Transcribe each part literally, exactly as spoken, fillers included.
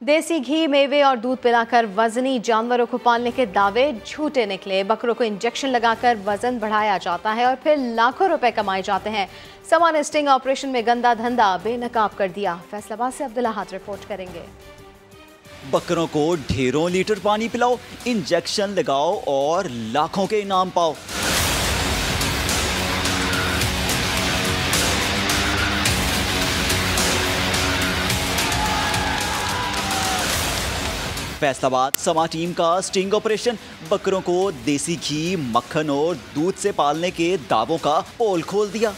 देसी घी, मेवे और दूध पिलाकर वजनी जानवरों को पालने के दावे झूठे निकले। बकरों को इंजेक्शन लगाकर वजन बढ़ाया जाता है और फिर लाखों रुपए कमाए जाते हैं। समा ने स्टिंग ऑपरेशन में गंदा धंधा बेनकाब कर दिया। फैसलाबाद से अब्दुल्ला हाथ रिपोर्ट करेंगे। बकरों को ढेरों लीटर पानी पिलाओ, इंजेक्शन लगाओ और लाखों के इनाम पाओ। फैसलाबाद समा टीम का स्टिंग ऑपरेशन, बकरों को देसी घी, मक्खन और दूध से पालने के दावों का पोल खोल दिया।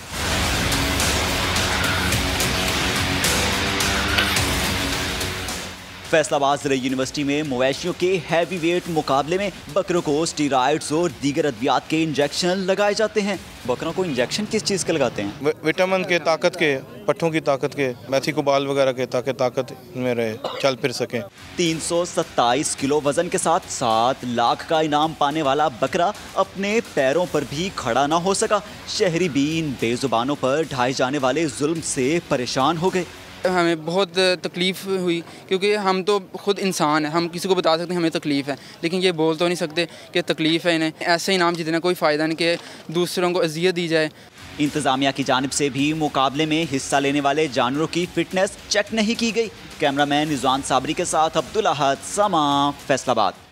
फैसलाबाद ज़िला यूनिवर्सिटी में मवेशियों के हैवी वेट मुकाबले में बकरों को स्टीरॉइड्स और दीगर अद्वियात के इंजेक्शन लगाए जाते हैं। बकरों को इंजेक्शन किस चीज़ के लगाते हैं? विटामिन के, ताकत के, पट्ठों की ताकत के, मेथी को बाल वगैरह के, ताकि ताकत में रहे, चल फिर सकें। तीन सौ सत्ताईस किलो वजन के साथ सात लाख का इनाम पाने वाला बकरा अपने पैरों पर भी खड़ा ना हो सका। शहरी भी इन बेजुबानों पर ढाए जाने वाले जुल्म से परेशान हो गए। हमें बहुत तकलीफ़ हुई क्योंकि हम तो खुद इंसान हैं, हम किसी को बता सकते हैं हमें तकलीफ़ है, लेकिन ये बोल तो नहीं सकते कि तकलीफ़ है इन्हें। ऐसे इनाम जीतने कोई फ़ायदा नहीं कि दूसरों को अजियत दी जाए। इंतज़ामिया की जानिब से भी मुकाबले में हिस्सा लेने वाले जानवरों की फिटनेस चेक नहीं की गई। कैमरामैन निज़ान साबरी के साथ अब्दुल्ला हाथ, समा, फैसलाबाद।